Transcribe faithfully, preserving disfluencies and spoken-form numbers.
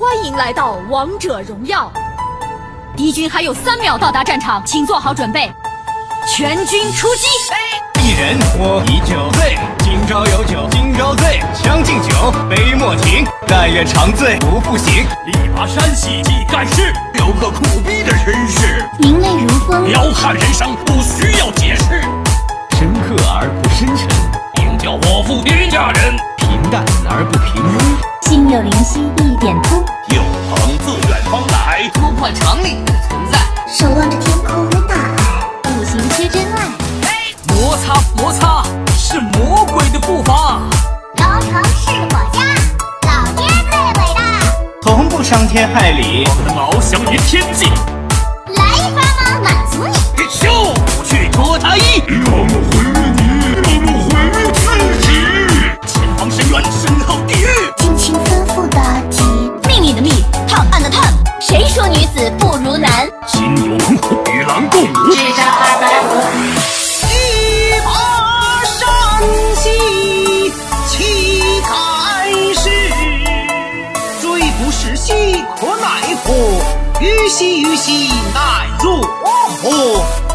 欢迎来到王者荣耀。敌军还有三秒到达战场，请做好准备，全军出击！ 一人我以酒醉，今朝有酒今朝醉，将进酒，杯莫停，但愿长醉不复醒。 一把山兮气盖世，有个苦逼的身世， 明泪如风， 彪悍人生不需要解释， 深刻而不深沉， 应叫我负天下人， 平淡而不平庸， 心有灵犀一点通， 有朋自远方来， 突破常理的存在， 守望着天空的大海，步行缺真爱。 摩擦摩擦是魔鬼的步伐， 老城是我家，老爹最伟大， 从不伤天害理， 我的翱翔于天际， 来一发嘛满足你， 咻去捉他一， 让我毁灭你，让我毁灭自己， 前方深渊身后地狱， 尽情吩咐的题，秘密的秘，探案的探，谁说女子不如男？ 心有猛虎与狼共舞， 至少二百五。 一把山兮气盖世，罪不逝兮可奈何？于兮于兮奈若何？